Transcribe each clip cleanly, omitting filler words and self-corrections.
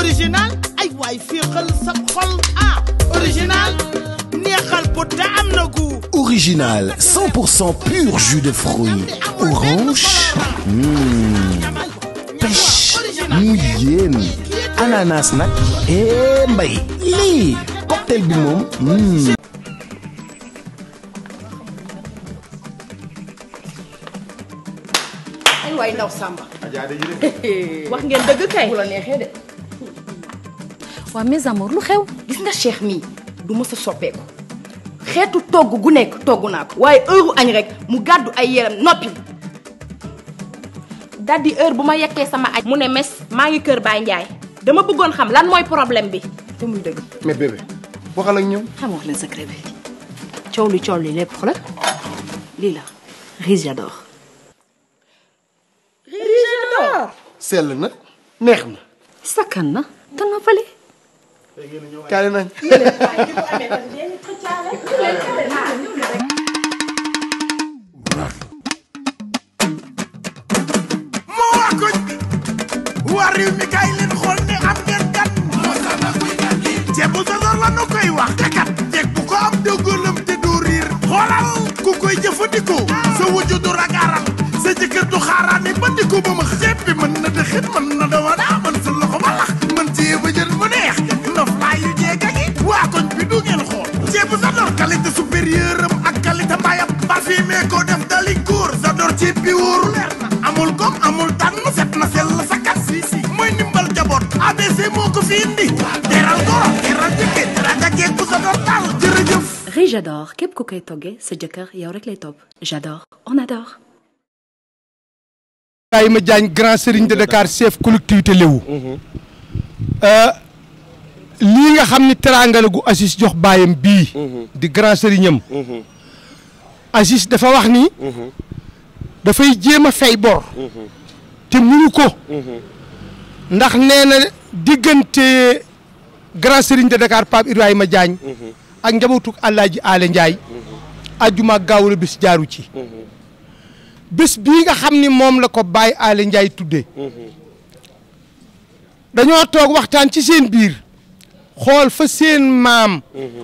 original ay waay féexal sa xol original neexal bu te am na gu original 100% pur jus de fruits orange pêche mu yéen ananas nag mbay lii cocktail bi moom waay ndaw Samba. wax ngeen dëgg kay. bu la neexee de. waa mes amours lu xew. gis nga Cheikh mii du mës a soppeeku xeetu togg gu nekk togg naa ko waaye heure añ rek mu gàddu ay yeram noppi. daldi heure bu ma yekkee sama añ. mu ne mes maa ngi kër Baye Ndiaye. dama bëggoon xam lan mooy problème bi. te muy dëgg. mais bébé waxal ak ñoom. xam nga wax leen secret bi coow li lépp xoolal lii la riz j'adore. sell na neex na. sakkan na te noppali. kaale nañ. moo waa koñ bi waa réew mi kaay leen xool ne am ngeen gan ceeb bu Zador la nu koy wax kakat ceeb bu ko am dëggalam te du riir xoolal ku koy jëfandikoo sa wujju du ragaaral sa jëkkër du xaaraane ba di ko ba ma ceeb bi mën na dëxit mën na dama daa mën sa loxo ba lax mën cee ba jël mu neex ndof laa yu jeega gi waa koñ bi du ngeen xool ceeb bu Zador qualité supérieure am ak qualité mbayam parfumé ko def dali góor Zador ceeb bi wóoru leer na amul gom amul tànn set na sell sa kat si mooy ndimbal jaboot ABC moo ko fi indi teral goro teral jëkkër teraanga jeeg bu Zador daal jërëjëf riz j'adore képp ku koy toggee sa jëkkër yow rek lay topp j'adore on adore. Ibrahima Diagne grand serigne de Dakar chef collectivité Léwu lii nga xam ni teraanga la gu Aziz jox baayam bii di grand serignam Aziz dafa wax ni dafay jéem a fay bor te munu ko ndax nee na diggante grand serigne de Dakar Pape Ibrahima Diagne ak njabootu Alaaji Ale Ndiaye ajjuma gaaw la bis jaaru ci bés bii nga xam ni moom la ko Baye Ale Ndiaye tuddee dañoo toog waxtaan ci seen biir xool fa seen maam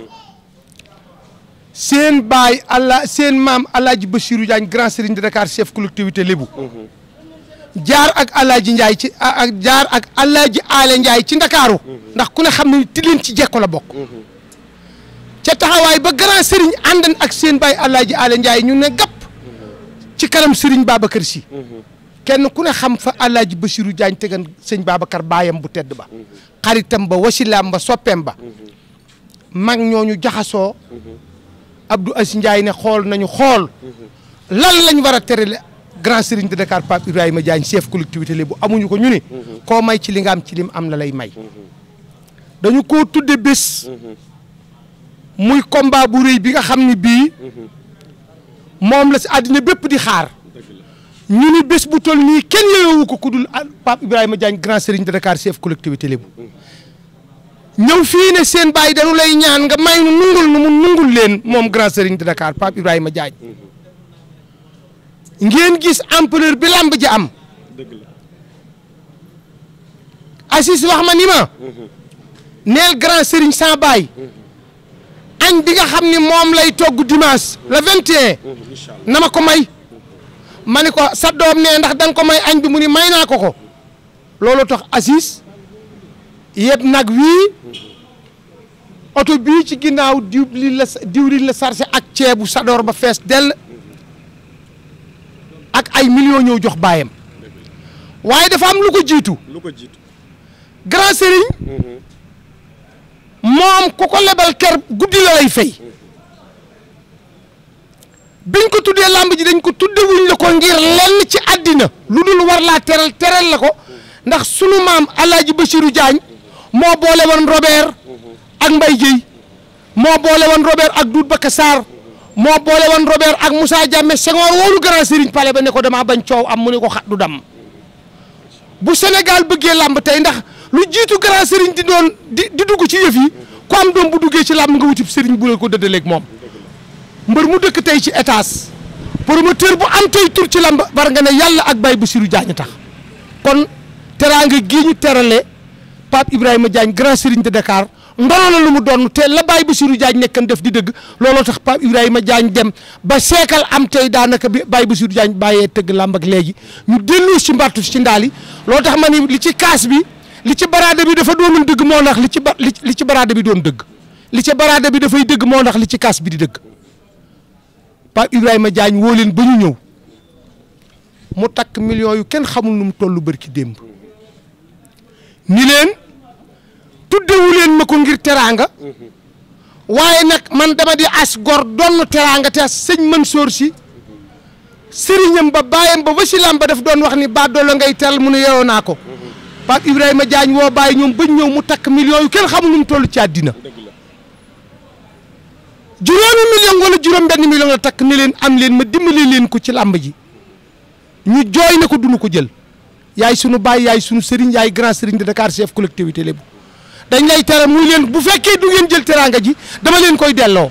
seen baay seen maam Alaaji Bassirou Diagne grand serigne de Dakar chef collectivité Lébu jaar ak Alaaji Ndiaye ci jaar ak Alaaji Ale Ndiaye ci Ndakaaru ndax ku ne xam ne Tilène ci jekko la bokk ca taxawaay ba grand serigne àndan ak seen baay Alaaji Ale Ndiaye ñu ne gàpp ci kanam Serigne Babacar Sy kenn ku ne xam fa Alaaji Bassirou Diagne tegan sëñ Babacar baayam bu tedd ba xaritam ba wasilaam ba soppeem ba mag ñooñu jaxasoo Abdou Aziz Ndiaye ne xool nañu xool lan lañ war a terale grand Serigne de Dakar Pape Ibrahima Diagne chef collectivité Lébu amuñu ko ñu ni koo may ci li nga am ci lim am la lay may dañu koo tudde bés muy combat bu rëy bi nga xam ni bii moom la si àddina bépp di xaar ñu ni bés bu toll nii kenn yeewu ko ku dul Pape Ibrahima Diagne grand serigne de Dakar chef collectivité Lébu ñëw fii ne seen baay dañu lay ñaan nga may nu mu nungul leen moom grand serigne de Dakar Pape Ibrahima Diagne ngeen gis ampleur bi lamb ji am Aziz wax ma ni ma neel grand serigne sans baay añ bi nga xam ni moom lay togg dimanche le 21 na ma ko may ma ni ko sa doom ne ndax da nga ko may añ bi mu ni may naa ko loolu tax Aziz yëpp nag wii oto bii ci ginnaaw diwlin la sarse ak ceebu Sador ba fees dell ak ay millions ñëw jox baayam waaye dafa am lu ko jiitu grand serigne moom ku ko lebal ker guddi la lay fay biñ ko tuddee lamb ji dañ ko tudde wuñ la ko ngir lenn ci àddina lu dul war laa teral la ko ndax sunu maam Alaaji Bassirou Diagne moo boole woon Robert ak Mbaye Guèye moo boole woon Robert ak Doudou Baka Sarr moo boole woon Robert ak Moussa Diame Senghor woolu grand serigne palais ba ne ko dama bañ coow am mu ne ko xat du dam bu Sénégal bëggee lamb tey ndax lu jiitu grand serigne di doon di dugg ci yëf yi ku am doom bu duggee ci làmb nga wutib serigne bu la ko dëddaleeg moom mbër mu dëkk tey ci étage promoteur bu am tey tur ci làmb war nga ne yàlla ak Baye Bassirou Diagne tax kon teraanga gii ñu terale Pape Ibrahima Diagne grand serigne de Dakar ndono la lu mu doon te la Baye Bassirou Diagne nekkan def di dëgg looloo tax Pape Ibrahima Diagne dem ba seekal am tey daanaka bi Baye Bassirou Diagne bàyyee tëgg làmb ak léegi ñu dellu ci mbartu ci ndaal yi loolu tax ma ni li ci kaas bi li ci baraada bi dafa doonul dëgg moo ndax li ci baraada bi doon dëgg li ci baraada bi dafay dëgg moo ndax li ci kaas bi di dëgg Pape Ibrahima Diagne woo leen ba ñu ñëw mu takk millions yu kenn xamul nu mu toll bërki démb ni leen tuddewu leen ma ko ngir teraanga waaye nag man dama di as gor doon teraanga te sëñ Mansour si sëriñam ba bàyyam ba wasilaam ba daf doon wax ni ba doolo ngay teral mu ne yeewoo naa ko Pape Ibrahima Diagne woo bàyyi ñoom bañ ñëw mu takk millions yu kenn xamul nu mu toll ci àddina juróomi million wala juróom benn million la takk ni leen am leen ma dimbali leen ko ci làmb ji ñu jooy na ko duñu ko jël yaay sunu baay yaay sunu sëriñ yaay grand sëriñ de Dakar chef collectivité lébu dañ lay tere muy leen bu fekkee du ngeen jël teraanga ji dama leen koy delloo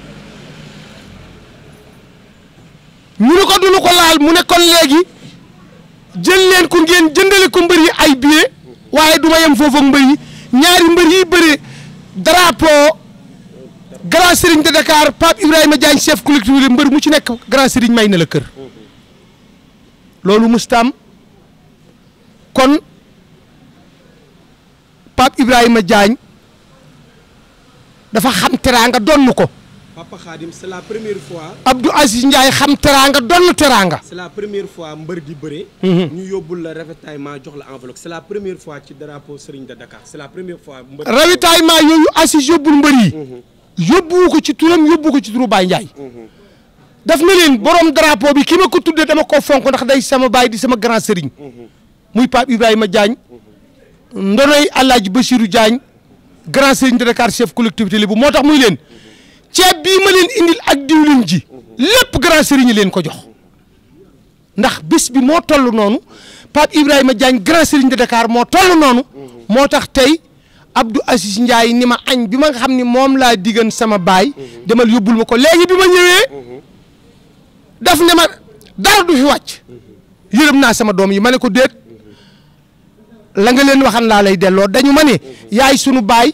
ñu ne ko duñu ko laal mu ne kon léegi jël leen ko ngeen jëndale ko mbër yi ay billet waaye du ma yem foofu ak mbër yi ñaari mbër yi bëre drapeau grand sëriñ de Dakar Pape Ibrahima Diagne chef collectivité mbër mu ci nekk grand sëriñ may na la kër loolu mustaam kon Pape Ibrahima Diagne dafa xam teraanga donn ko Papa Khadim c'est la première fois. Abdou Aziz Ndiaye xam teraanga donn teraanga. c'est la première fois mbër di bëre. ñu yóbbul la ravitaillement jox la enveloppe c'est la première fois ci drapeau Serigne de Dakar c'est la première fois. mbër ravitaillement yooyu Aziz yóbbul mbër yi. yóbbuwu ko ci turam yóbbu ko ci turu Baye Ndiaye. daf na leen borom drapeau bi ki ma ko tuddee dama ko fonk ndax day sama baay di sama grand sëriñ muy Pape Ibrahima Diagne ndonoy Alaaji Bassirou Diagne grand sëriñ de Dakar chef collectivité li bu moo tax muy leen ceeb bii ma leen indil ak diwlin ji lépp grand sëriñ yi leen ko jox ndax bis bi moo toll noonu Pape Ibrahima Diagne grand sëriñ de Dakar moo toll noonu moo tax tey Abdou Aziz Ndiaye ni ma añ bi ma nga xam ni moom laa diggan sama baay demal yóbbul ma ko léegi bi ma ñëwee daf ne ma dara du fi wàcc yërëm naa sama doom yi ma ne ko déet la nga leen waxan laa lay delloo dañu ma ne yaay sunu baay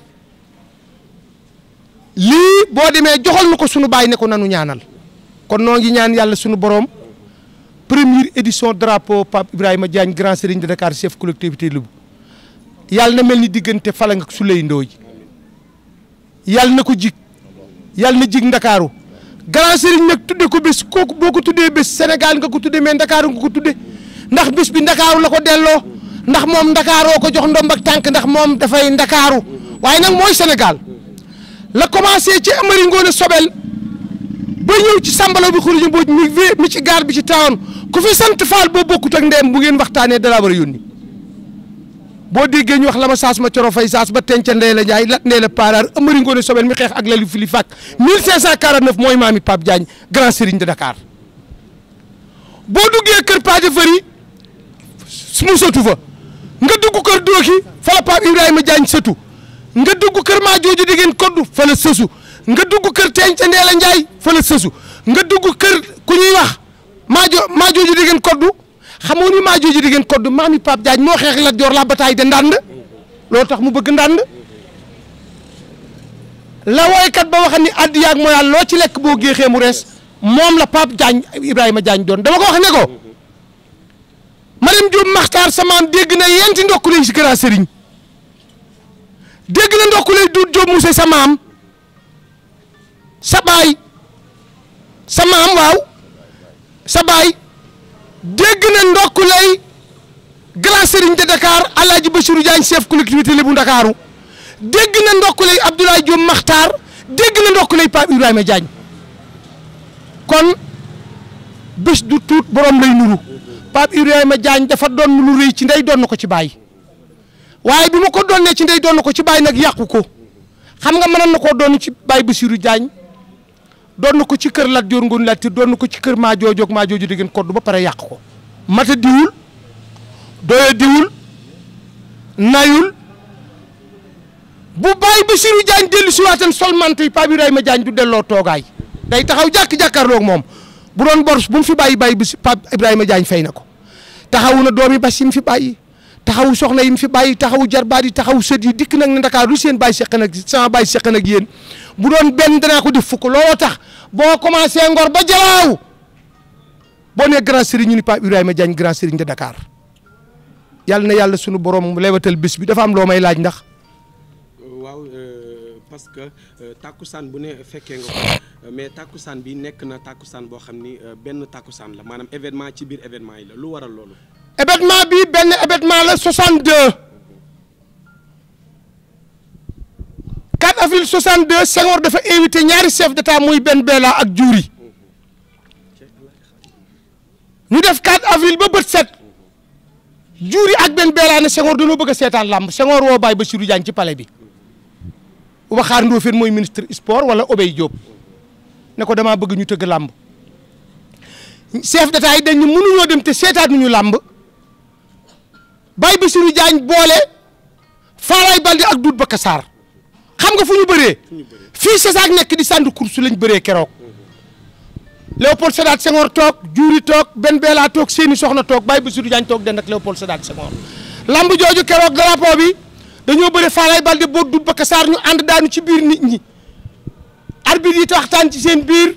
lii boo demee joxal ma ko sunu baay ne ko nanu ñaanal kon noo ngi ñaan yàlla sunu borom première édition drapeau Pape Ibrahima Diagne grand serigne de Dakar chef collectivité Lébu yàlla na mel ni diggante Falang ak Souley Ndoye yàlla na ko jig yàlla na jig Ndakaaru grand serigne nag tudde ko bés kooku boo ko tuddee bés Sénégal nga ko tuddee mais Ndakaaru nga ko tudde ndax bés bi Ndakaaru la ko delloo ndax moom Ndakaaroo ko jox ndomb ak tànk ndax moom dafay Ndakaaru waaye nag mooy Sénégal la commencé ci Amari Ngoone Sobel ba ñëw ci Sambalaw bi Xuruja Mbooj mi ci gaar bi ci tawoon ku fi sant Faal boo bokkut ak ndeem bu ngeen waxtaanee dala war a yónni boo déggee ñu wax la ma saas ma coro fay saas ba tenca ndee la Njaay lat ndee la paaraar Amari Ngoone Sobel mi xeex ak lalu fili fàkk 1549 mooy maami Pape Diagne grand serigne de Dakar boo duggee kër Pathé Fari mu sëtu fa nga dugg kër Dooki fa la Pape Ibrahima Diagne sëtu nga dugg kër maa jooju di ngeen koddu fa la sësu nga dugg kër tenca ndee la Njaay fa la sësu nga dugg kër ku ñuy wax maa jooju di ngeen koddu xamoo ni maa jooju di ngeen koddu maami Pape Diagne moo xeex la Joor la bataille de Ndande loolu tax mu bëgg Ndande la woykat ba wax ni addi yaag mooy yàlla loo ci lekk boo géexee mu rees moom la Pape Diagne Ibrahima Diagne doon dama ko wax ne ko Mariam Diop Maxtaar samaam dégg na yenti ndokku lay si grand sëriñ dégg na ndokku lay duut Diop Moussa sa maam sa baay sa maam waaw sa baay dégg na ndokku lay grand sëriñ de Dakar Alaaji Bassirou Diagne chef collectivité Lébu Ndakaaru dégg na ndokku lay Abdoulaye Diop Maxtaar dégg na ndokku lay Pape Ibrahima Diagne kon bés du tuut borom lay nuru Pape Ibrahima Diagne dafa doon lu rëy ci ndey doon na ko ci baay waaye bi ma ko doonee ci ndey doon na ko ci baay nag yàqu ko xam nga mënoon na koo doon ci baay Bassirou Diagne doon na ko ci kër Lat Joor Ngoone Latiir doon na ko ci kër maa jooju ak maa jooju di ngeen koddu ba pare yàq ko mata diwul doye diwul nayul bu baay Bassirou Diagne dellu si waatan sol mante yi Pape Ibrahima Diagne du delloo toogaay day taxaw jàkkaarloog moom bu doon bor bu mu fi bàyyi Pape Ibrahima Diagne fay na ko taxawu na doomi Bass yi mu fi bàyyi taxawu soxna yi fi bàyyi taxawu jarbaat yi taxawu sët yi dikk nag ne Dakar lu seen bàyyi seq nag sama bàyyi seq nag yéen bu doon benn danaa ko def fukk looloo tax boo commencé Ngor ba Jalaaw boo nee grand serigne ñu ni Pape Ibrahima Diagne grand serigne de Dakar yàlla na yàlla sunu borom lewatal bés bi dafa am loo may laaj ndax. waaw parce que tàkkusaan bu ne fekkee nga ko mais tàkkusaan bi nekk na tàkkusaan boo xam ni benn tàkkusaan la maanaam événement ci biir événement yi la lu waral loolu. événement bi benn événement la 62 4 avril 62 Senghor dafa invité ñaari chef d'état muy Ben Bella ak Diouri ñu def 4 avril ba bët set Diouri ak Ben Bella ne Senghor dañoo bëgg a seetaan làmb Senghor woo Baye Bassirou Diagne ci palais bi Waxaar Ndofène mooy ministre sport wala Obey Diop ne ko damaa bëgg ñu tëgg làmb chef d'état yi dañ ñu mënuñoo dem te seetaanuñu làmb Baye Bassirou Diagne boole Faalaay Balde ak Doudou Baka Sarr xam nga fu ñu bëree fii César nekk di sàndu course lañ bëree keroog Léopold Sédar Senghor toog Diouri toog Ben Bella toog seeni soxna toog Baye Bassirou Diagne toog den ak Léopold Sédar Senghor lamb jooju keroog drapeau bi dañoo bëre Faalaay Balde boo Doudou Baka Sarr ñu ànd daanu ci biir nit ñi arbitre yi waxtaan ci seen biir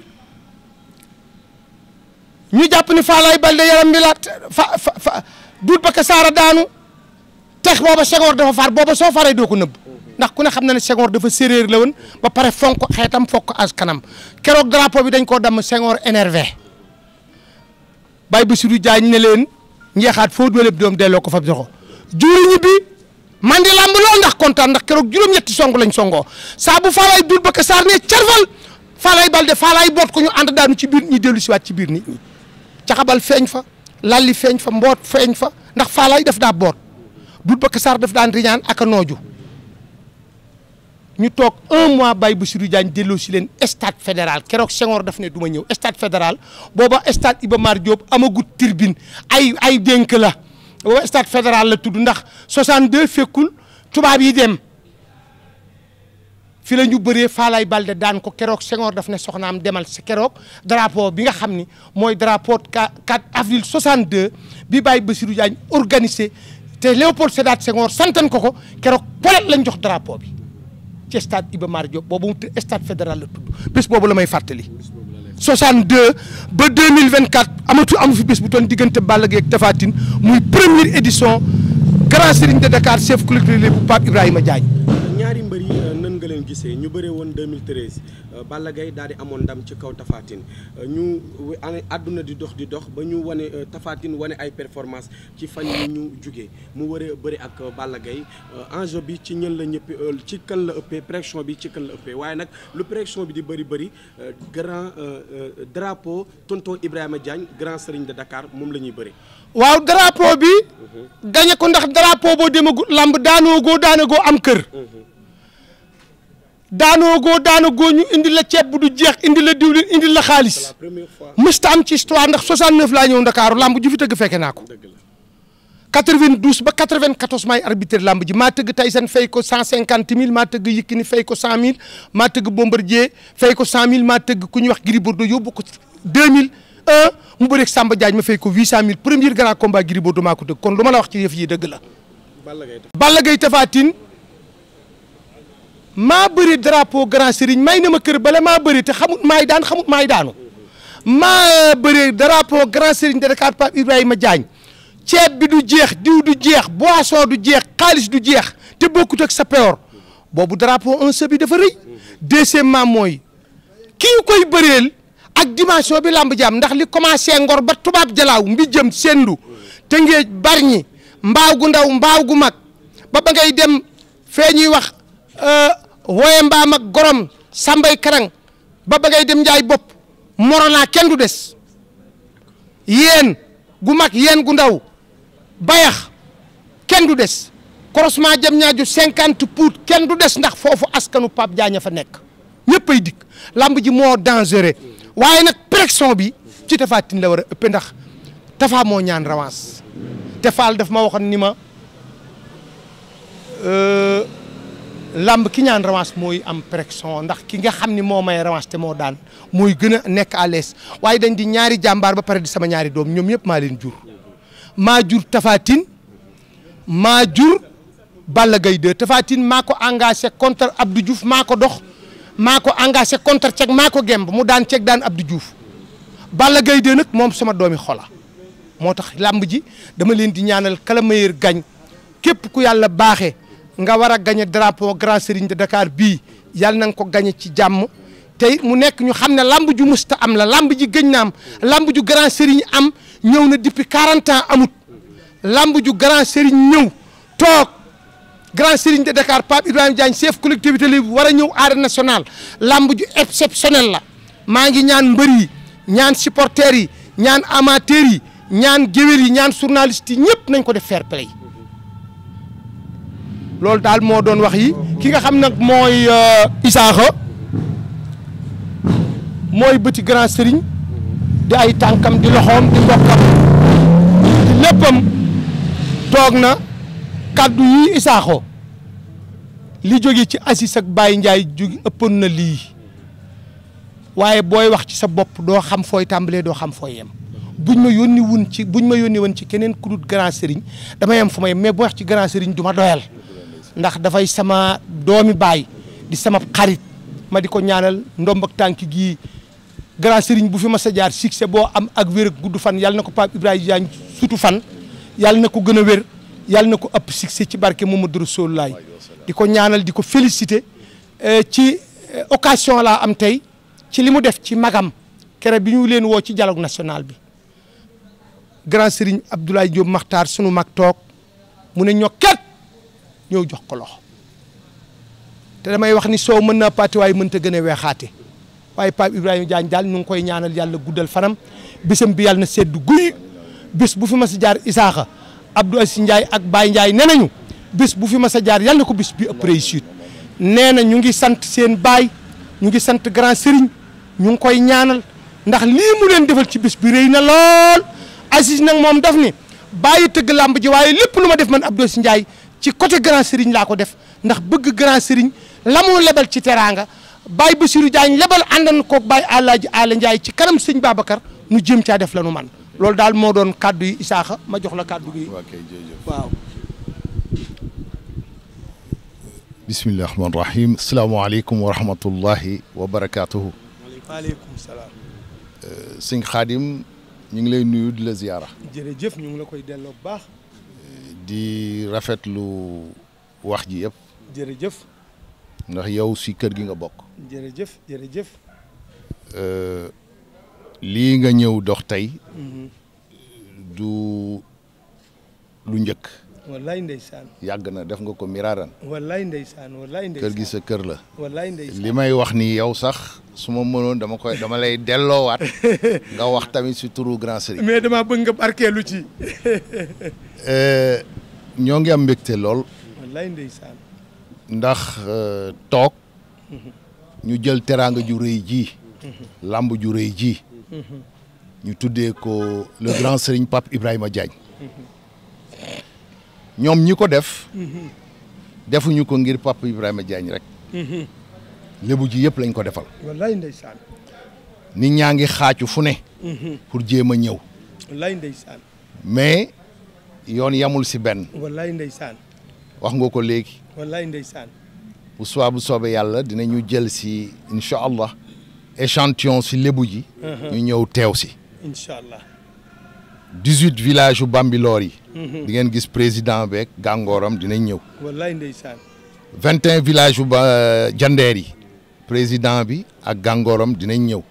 ñu jàpp ni Faalaay Balde yaram bi la Doudou Baka Sarr daanu tex booba Senghor dafa far booba soo faree doo ko nëbb ndax ku ne xam na ne Senghor dafa séréer la woon ba pare fonk xeetam fokk as kanam keroog drapeau bi dañ koo damm Senghor énervé Baye Bassirou Diagne ne leen njeexaat foo doole doom delloo ko fa joxo Diouri ñibbi man di lamb lool ndax kontaan ndax keroog juróom-ñetti song lañ songoo saa bu Faalaay Doudou Baka Sarr ne carfal Faalaay Balde Faalaay boot ko ñu ànd daanu ci biir ñi dellu siwaat ci biir nit ñi caxabal feeñ fa lalli feeñ fa mboot feeñ fa ndax Faalaay daf daa boot Doudou Baka Sarr daf daan riñaan ak a nooju ñu toog 1 mois Baye Bassirou Diagne delloo si leen stade fédéral keroog Senghor daf ne du ma ñëw stade fédéral booba stade Iba Mar Diop amagut tribune ay dénk la booba stade fédéral la tudd ndax 62 fekkul tubaab yi dem fi la ñu bëree Faalaay Balde daan ko keroog Senghor daf ne soxnaam demal si keroog drapeau bi nga xam ni mooy drapeau 4 avril 62 bi Baye Bassirou Diagne organisé te Léopold Sédar Senghor santan ko keroog polet lañ jox drapeau bi ci stade Iba Mar Diop boobu stade fédéral la tudd bés boobu la may fàttali 62 ba 2024 amu fi bés bu toon diggante Balla Gaye ak Tapha Tine muy première édition grand serigne de Dakar chef culturel bu Pape Ibrahima Diagne. ñaari mbër yi nan nga leen gisee ñu bëree woon 2013 Balla Gaye daal di amoon ndam ci kaw Tapha Tine ñu àdduna di dox ba ñu wane Tapha Tine wane ay performance ci fan yi ñu jugee mu waree bëri ak Balla Gaye enjeu bi ci ñën la ñëpp ci kan la ëppee pression bi ci kan la ëppee waaye nag lu pression bi di bëri grand drapeau tonton Ibrahima Diagne grand serigne de Dakar moom la ñuy bëri. waaw drapeau bi. gañe ko ndax drapeau boo demagul lamb daanagoo am kër. daanagoo ñu indi la ceeb bu du jeex indi la diwlin indi la xaalis mësta am ci histoire ndax 69 laa ñëw Ndakaaru lamb ju fi tëgg fekke naa ko 92 ba 94 maay arbitre lamb ji maa tëgg Tyson fay ko 150 000 maa tëgg Yékini fay ko 100 000 maa tëgg Bombardier fay ko 100 000 maa tëgg ku ñuy wax Gris Bordeaux yóbbu ko 2001 mu bëreeg Samba Diagne ma fay ko 800 000 premier grand combat Gris Bordeaux maa ko tëgg kon lu ma la wax ci yëf yi dëgg la. Balla Gaye Tapha Tine maa bëri drapeau grand serigne may na ma kër bala maa bëri te xamut maay daan xamut maay daanu maa bëri drapeau grand serigne de Dakar Pape Ibrahima Diagne ceeb bi du jeex diw du jeex boisson du jeex xaalis du jeex te bokkut ak sa peor boobu drapeau un bi dafa rëy deuxièmement mooy kii koy bëreel ak dimension bi lamb jaam ndax li commencé Ngor ba tubaab jalaaw mbi jëm sendu te ngeej barñi mbaaw gu ndaw mbaaw gu mag ba ngay dem fee ñuy wax wooye mbaam ak gorom sambay karang ba ngay dem njaay bopp morona kenn du des yéen gu mag yéen gu ndaw bayax kenn du des croisement jam ñaaju 50 pout kenn du des ndax foofu askanu Pape Diagne fa nekk ñëpp ay dikk lamb ji moo dangereux waaye nag pression bi ci Tapha Tine la war a ëpp ndax Tapha moo ñaan revanche te Fall daf ma waxoon ni ma lamb ki ñaan revanche mooy am pression ndax ki nga xam ni moo may revanche te moo daan mooy gën a nekk à l'aise waaye dañ di ñaari jàmbaar ba pare di sama ñaari doom ñoom ñëpp maa leen jur maa jur Tapha Tine maa jur Balla Gaye 2 Tapha Tine maa ko engagé contre Abdou Diouf maa ko dox maa ko engagé contre Ceg maa ko gemb mu daan Ceg daan Abdou Diouf Balla Gaye 2 nag moom sama doomi xola moo tax làmb ji dama leen di ñaanal kala meilleur gañ képp ku yàlla baaxee nga war a gañe drapeau Grand Serigne de Dakar bii yàlla na nga ko gañe ci jàmm tey mu nekk ñu xam ne lamb ju musta am la lamb ji gëj na am lamb ju Grand Serigne am ñëw na depuis 40 ans amut lamb ju Grand Serigne ñëw toog Grand Serigne de Dakar Pape Ibrahima Diagne chef collectivité li war a ñëw arène nationale lamb ju exceptionnel la maa ngi ñaan mbër yi ñaan supporters yi ñaan amateurs yi ñaan géwél yi ñaan journalistes yi ñëpp nañ ko def fair play loolu daal moo doon wax yi ki nga xam nag mooy Isaaxa mooy bëti Grand Serigne di ay tànkam di loxoom di mbokkam di léppam toog na kaddu yi Isaaxo li jóge ci Aziz ak Baye Ndiaye jóge ëppoon na lii waaye booy wax ci sa bopp doo xam fooy tàmbalee doo xam fooy yem buñ ma yónni woon ci keneen ku dul Grand Serigne dama yem fu ma yem mais boo wax ci Grand Serigne du ma doyal ndax dafay sama doomi baay di sama xarit ma di ko ñaanal ndomb ak tànk gii Grand Serigne bu fi ma sa jaar succès boo am ak wér ak gudd fan yàlla na ko Pape Ibrahima Diagne sutu fan yàlla na ko gën a wér yàlla na ko ëpp succès ci barke Mamadou Rasulullaay di ko ñaanal di ko féliciter ci occasion laa am tey ci li mu def ci magam kere bi ñu leen woo ci dialogue national bi Grand Serigne Abdoulaye Diop Makhtar sunu mag toog mu ne ñokket ñëw jox ko loxo te damay wax ni soow mën naa pàtti waaye mënta gën a weexaate waaye Pape Ibrahima Diagne daal ñu ngi koy ñaanal yàlla guddal fanam bésam bi yàlla na sedd guy bés bu fi ma sa jaar Isaaxa Abdou Aziz Ndiaye ak Baye Ndiaye nee nañu bés bu fi ma sa jaar yàlla na ko bés bi ëpp réussite nee na ñu ngi sant seen baay ñu ngi sant Grand Serigne ñu ngi koy ñaanal ndax lii mu leen defal ci bés bi rëy na lool Aziz nag moom daf ni bàyyi tëgg làmb ji waaye lépp lu ma def man Abdou Aziz Ndiaye ci côté Grand Serigne laa ko def ndax bëgg Grand Serigne la mu lebal ci teraanga Baye Bassirou Diagne lebal àndan koog Baye Alaaji Ala Ndiaye ci kanam sëñ Babacar nu jéem caa def la nu man loolu daal moo doon kaddu yi Isaaxa ma jox la kaddu gi waaw bismillahi rahmaani rahim asalaamaaleykum wa rahmatullahi wa barakaatuhu waaleykum salaam sëñ Xaadim ñu ngi lay nuyu di la ziyaara jërëjëf ñu ngi la koy delloo bu baax di rafetlu wax ji yëpp jërëjëf ndax yow si kër gi nga bokk jërëjëf jërëjëf lii nga ñëw dox tey du lu njëkk wallaay ndeysaan yàgg na def nga ko miraaran wallaay ndeysaan wallaay ndeysaan kër gi sa kër la wallaay ndeysaan li may wax ni yow sax su ma mënoon dama lay delloowaat nga wax tamit si turu Grand Serigne mais dama bëgg nga barkeelu ci ñoo ngi am mbégte lool wallaay ndeysaan ndax toog ñu jël teraanga ju rëy ji lamb ju rëy ji ñu tuddee ko le Grand Serigne Pape Ibrahima Diagne ñoom ñi ko def defuñu ko ngir Pape Ibrahima Diagne rek lébu ji yëpp lañ ko defal wallaay ndeysaan nit ñaa ngi xaacu fu ne pour jéem a ñëw wallaay ndeysaan mais yoon yamul si benn wallaay ndeysaan wax nga ko léegi wallaay ndeysaan bu soobee yàlla dinañu jël si incha allah échantillon si lébu ji ñu ñëw teew si incha allah 18 villages yu Bambilor yi di ngeen gis président beeg gàngooram dinañ ñëw wallaay ndeysaan 21 villages yu ba jandeer yi président bi ak gàngooram dinañ ñëw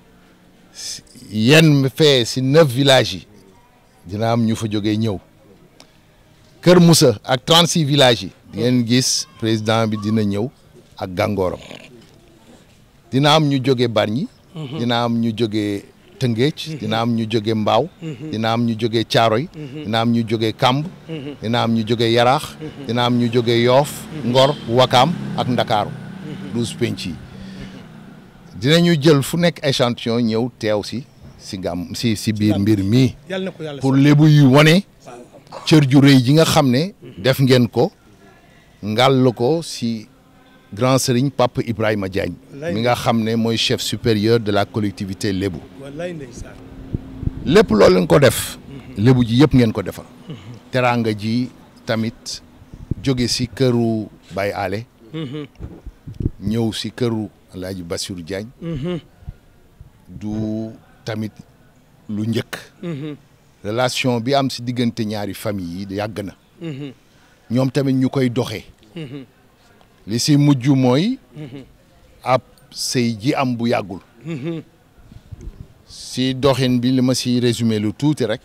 yenn fee si 9 villages yi dina am ñu fa jógee ñëw Kër Moussa ak 36 villages yi di ngeen gis président bi dina ñëw ak gàngooram dina am ñu jóge Bargny dina am ñu jóge Tëngéej dina am ñu jóge Mbaaw dina am ñu jóge Caaroy dina am ñu jóge Kamb dina am ñu jóge Yaraax dina am ñu jóge Yoof Ngor Wakaam ak Ndakaaru 12 penc yi dinañu jël fu nekk échantillon ñëw teew si gàmm si biir mbir mii pour lébu yu wane cër ju rëy ji nga xam ne def ngeen ko ngàll ko si Grand Serigne Pape Ibrahima Diagne mi nga xam ne mooy chef supérieur de la collectivité lébu lépp loolu lañ ko def lébu ji yëpp ngeen ko defal teraanga ji tamit jóge si këru Baye Ale ñëw si këru Alaaji Bassirou Diagne du tamit lu njëkk relation bi am si diggante ñaari famille yi yàgg na ñoom tamit ñu koy doxee li si mujj mooy ab sëy ji am bu yàggul si doxin bi li ma si résumé lu tuuti rek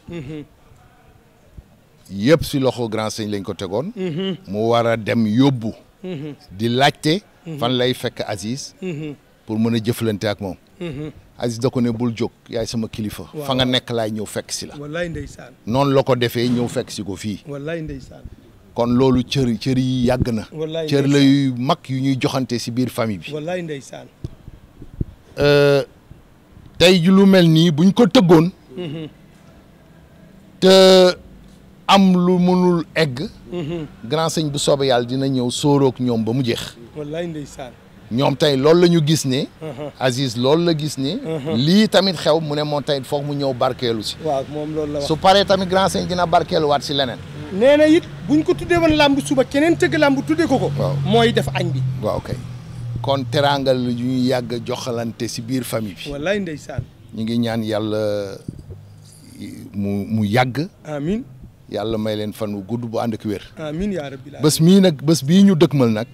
yëpp si loxo grand sëñ lañ ko tegoon mu war a dem yóbbu di laajte fan lay fekk Aziz pour mën a jëflante ak moom Aziz da ko ne bul jóg yaay sama kilifa fa nga nekk laay ñëw fekk si la wallaay ndeysaan noonu la ko defee ñëw fekk si ko fii wallaay ndeysaan kon loolu cër yi yàgg na cër la yu mag yu ñuy joxante si biir famille bi wallaay ndeysaan tey ji lu mel nii buñ ko tëggoon te am lu mënul egg grand sëñ bu soobee yàlla dina ñëw sóoroog ñoom ba mu jeex wallaay ndeysaan ñoom tey loolu la ñu gis ne Aziz loolu la gis ne lii tamit xew mu ne moom tey foog mu ñëw barkeelu si waaw moom loolu la wax su paree tamit grand sëñ dina barkeeluwaat si leneen nee na it buñ ko tuddee woon làmb suba keneen tëgg làmb tuddee ko waaw mooy def añ bi waaw kay kon teraangal yu ñuy yàgg joxalante si biir famille bi wallaay ndeysaan ñu ngi ñaan yàlla mu yàgg amiin yàlla may leen fan wu gudd bu ànd ak wér amiin yaa rabbi bés bii ñu dëkkmal nag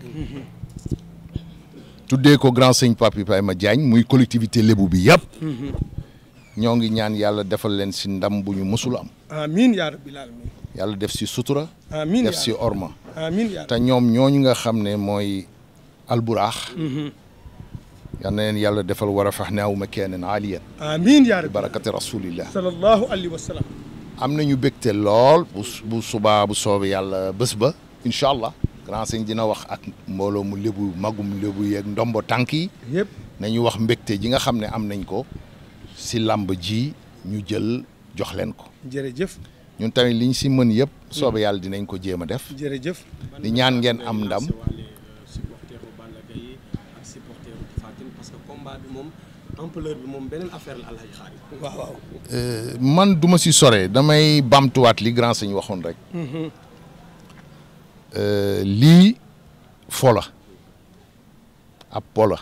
tuddee ko grand sëñ Pape Ibrahima Diagne muy collectivité lébu bi yëpp ñoo ngi ñaan yàlla defal leen si ndam bu ñu mësul am amiin yaa rabbi alamin yàlla def si sutura amiin def si orma amiin yaa te ñoom ñooñu nga xam ne mooy alburaax yal na leen yàlla defal war a fax naaw ma keeneen aliyan amiin yaa rabbi barakati rasulillah sallallahu alayhi wa sallam am nañu bégte lool bu subaa bu soobee yàlla bés ba incha allah grand sëñ dina wax ak mbooloo mu lébu magum lébu yeeg ndombo tànk yi yëpp nañu wax mbégte ji nga xam ne am nañ ko si làmb ji ñu jël jox leen ko jërëjëf ñun tamit liñ si mën yëpp soobee yàlla dinañ ko jéem a def jërëjëf di ñaan ngeen am ndam ampleur bi moom beneen affaire la Alhaji Xaari waaw man duma si sore damay bamtuwaat li grand sëñ waxoon rek lii fola ab pola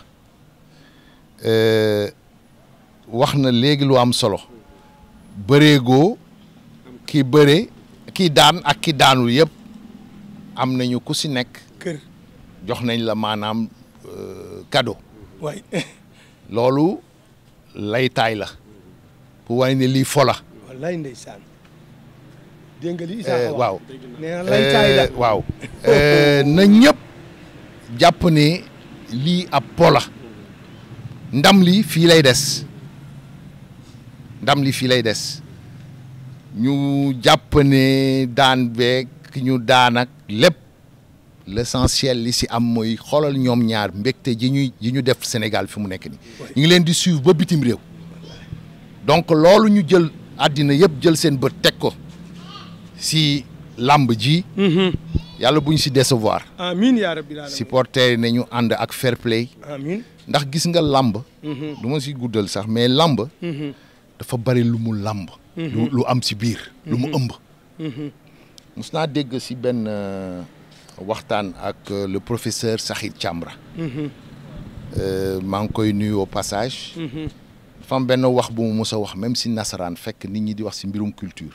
wax na léegi lu am solo bëreegoo ki bëre ki daan ak ki daanul yëpp am nañu ku si nekk kër jox nañ la maanaam cadeau waay loolu laytaay la pour wane ne lii fola wallaay ndeysaan dégg nga li Isaaxa waaw nee na laytaay la waaw na ñëpp jàpp ne lii ab pola ndam li fii lay des ndam li fii lay des ñu jàpp ne daan beeg ñu daan ak lépp l'essentiel li si am mooy xoolal ñoom ñaar mbégte ji ñu def Sénégal fi mu nekk nii ñu ngi leen di suivre ba bitim réew donc loolu ñu jël àddina yëpp jël seen bët teg ko si làmb ji yàlla bu ñu si décevoir amiin yaa rabbi alamin supporter yi nañu ànd ak fair play amiin ndax gis nga làmb du ma si guddal sax mais làmb dafa bari lu mu làmb lu am si biir lu mu ëmb mus naa dégg si benn waxtaan ak le professeur Sakhir Thiambra maa ngi koy nuyu au passage dafa am benn wax bu mu mus a wax même si nasaraan fekk nit ñi di wax si mbirum culture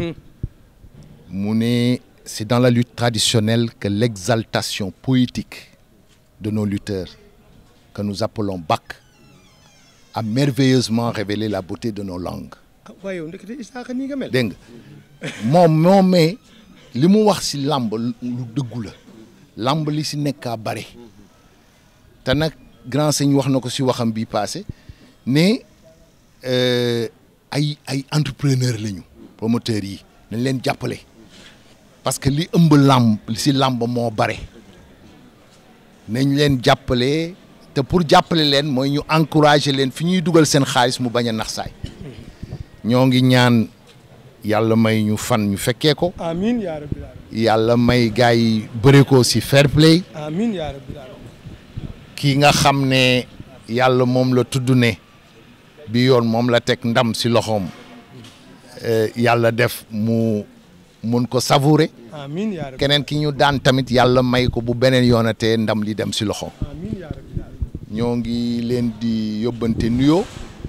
mu ne c'est dans la lutte traditionnelle que l'exaltation poétique de nos lutteurs que nous appelons Bak a merveilleusement révélé la beauté de nos langues waaye yow ndekete Isaaxa nii nga mel dégg nga moom mais li mu wax si làmb lu dëggu la làmb li si nekkaa bare te nag grand sëñ wax na ko si waxam bi passé ne ay entrepreneur lañu promoteurs yi nañ leen jàppale parce que li ëmb làmb si làmb moo bare nañ leen jàppale te pour jàppale leen mooy ñu encourager leen fi ñuy dugal seen xaalis mu bañ a nax saay ñoo ngi ñaan yàlla may ñu fan ñu fekkee ko amiin yaa rabbil alamin yàlla may gars yi bëre ko si fair play amiin yaa rabbil alamin kii nga xam ne yàlla moom la tudd ne bi yoon moom la teg ndam si loxoom yàlla def mu mun ko savourer amiin yaa rabbi. keneen ki ñu daan tamit yàlla may ko bu beneen yoonatee ndam li dem si loxo amiin yaa rabbi. ñoo ngi leen di yóbbante nuyoo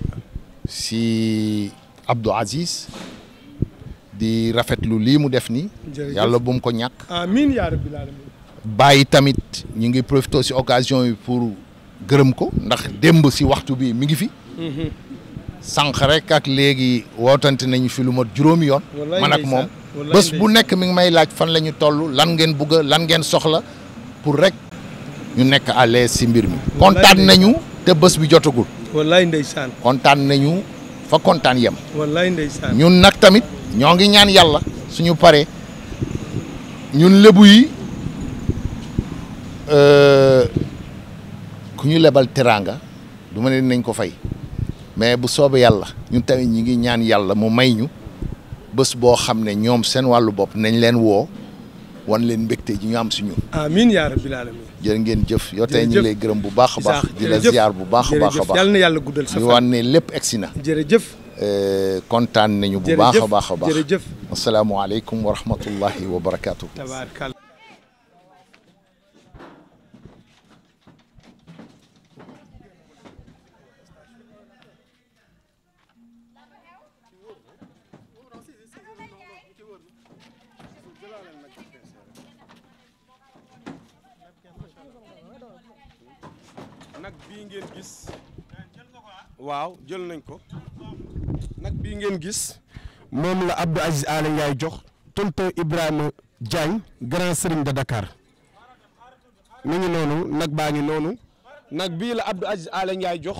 si Abdou Aziz di rafetlu lii mu def nii jërëjëf. yàlla bu mu ko ñàkk amiin yaa rabbi alamin. bàyyi tamit ñu ngi profité si occasion yi pour gërëm ko ndax démb si waxtu bi mi ngi fi sànq rek ak léegi wootante nañu fi lu mat juróomi yoon Wallaay man ak ndeysaan. moom Wallaay bés bu nekk mi ngi may laaj fan la ñu toll lan ngeen bëgg lan ngeen soxla pour rek ñu nekk à l'aise si mbir mi kontaan nañu te bés bi jotagul wallaay ndeysaan. kontaan nañu fa kontaan yem wallaay ndeysaan. ñun nag tamit ñoo ngi ñaan yàlla suñu paree ñun lébu yi ku ñu lebal teraanga du ma ne nañ ko fay mais bu soobee yàlla ñun tamit ñi ngi ñaan yàlla mu may ñu bés boo xam ne ñoom seen wàllu bopp nañ leen woo wan leen mbégte ji ñu am si ñun amiin yaa rabbil alamin. jërë ngeen jëf yow tey ñu ngi lay gërëm bu baax a baax di la jërëjëf. ziar bu baax a baax a jërëjëf baax yàlla na yàlla guddal sa ñu fan. wan ne lépp egsi na jërëjëf. kontaan nañu bu baax a baax a baax jërëjëf. asalaamaaleykum wa rahmatullahi wa barakaatu. tabaarkalla. nag bii ngeen gis waaw jël nañ ko nag bii ngeen gis moom la Abdou Aziz Aly Ndiaye jox tonton Ibrahima Diagne grand serigne de Dakar mi ngi noonu nag baa ngi noonu nag bii la Abdou Aziz Aly Ndiaye jox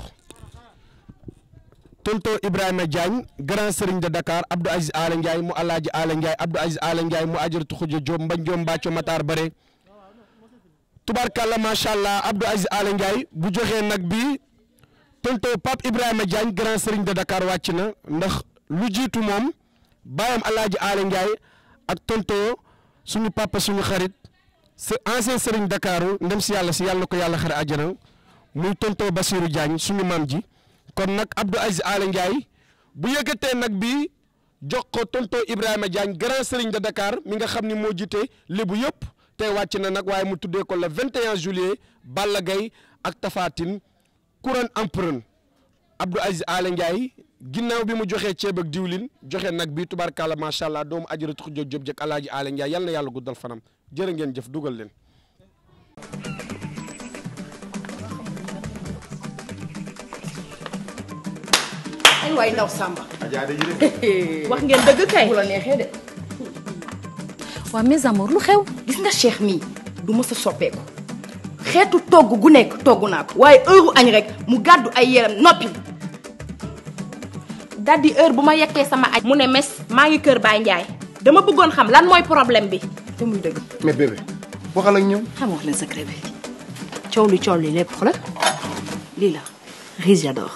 tonton Ibrahima Diagne grand serigne de Dakar Abdou Aziz Aly Ndiaye mu Alaaji Aly Ndiaye Abdou Aziz Aly Ndiaye mu ajaratu xuja Jóob mbañ joom mbàcco Matar Bare tubarkalla macha allah Abdou Aziz Aly Ndiaye bu joxee nag bi tonton Pape Ibrahima Diagne grand serigne de Dakar wàcc na ndax lu jiitu moom baayam Alaaji Aly Ndiaye ak tonton suñu papa suñu xarit c'est ancien serigne Dakaru ndem si yàlla ko yàlla xare àjjana muy tonton Bassirou Diagne suñu maam ji kon nag Abdou Aziz Aly Ndiaye bu yëkkatee nag bi jox ko tonton Ibrahima Diagne grand serigne de Dakar mi nga xam ni moo jiite lébu yëpp tey wàcc na nag waaye mu tuddee ko le 21 juillet Balla Gaye ak Tapha Tine couronne empereur Abdou Aziz Aly Ndiaye ginnaaw bi mu joxee ceeb ak diwlin joxe nag bi tubaarkàlla macha allah doomu ajaratu jóg jóg jëkk Alaaji Aly Ndiaye yal na yàlla guddal fanam jërë ngeen jëf dugal leen. ay waay ndaw Samba. wax ngeen dëgg kay. bu la neexee de. waa mes amours lu xew. gis nga Cheikh mii du mës a soppeeku xeetu togg gu nekk togg naa ko waaye heure añ rek mu gàddu ay yeram noppi. daldi heure bu ma yekkee sama aj mu ne mes maa ngi kër Baye Ndiaye dama bëggoon xam lan mooy problème bi. te muy dëgg. mais bébé waxal ak ñoom. xam nga wax leen secret bi coow li lépp xoolal lii la riz j'adore.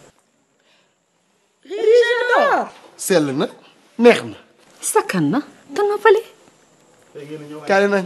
sell na neex na. sakkan na te na fale. kaale nañ.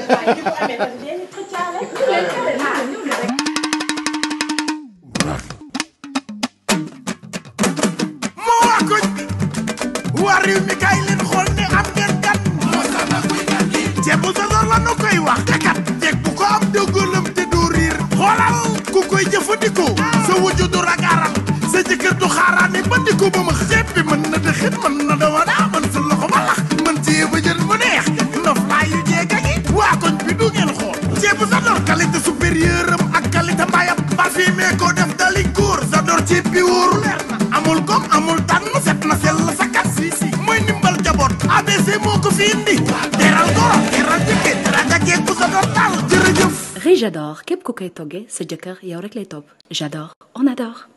moo waa koñ bi waa réew mi kay leen xool ne am ngeen gan ceeb bu Zador la nu koy wax kakat ceeb bu ko am dëggalam te doo riir xoolal ku koy jëfandikoo sa wujju du ragaaral sa jëkkër du xaaraane ba di ko ba ma ceeb bi mën na dëxit mën na dama daa mën sa loxo ba lax mën cee ba jël mu neex ndof laa yu jeega gi waa koñ bi du ngeen xool ceeb bu Zador qualité supérieure am ak qualité mbayam parfumé ko def dali góor Zador ceeb bi wóoru leer na amul gom amul tànn set na sell sa kat si mooy ndimbal jaboot ABC moo ko fi indi teral goro teral jëkkër teraanga jeeg bu Zador daal jërëjëf riz j'adore képp ku koy toggee sa jëkkër yow rek lay topp j'adore on adore.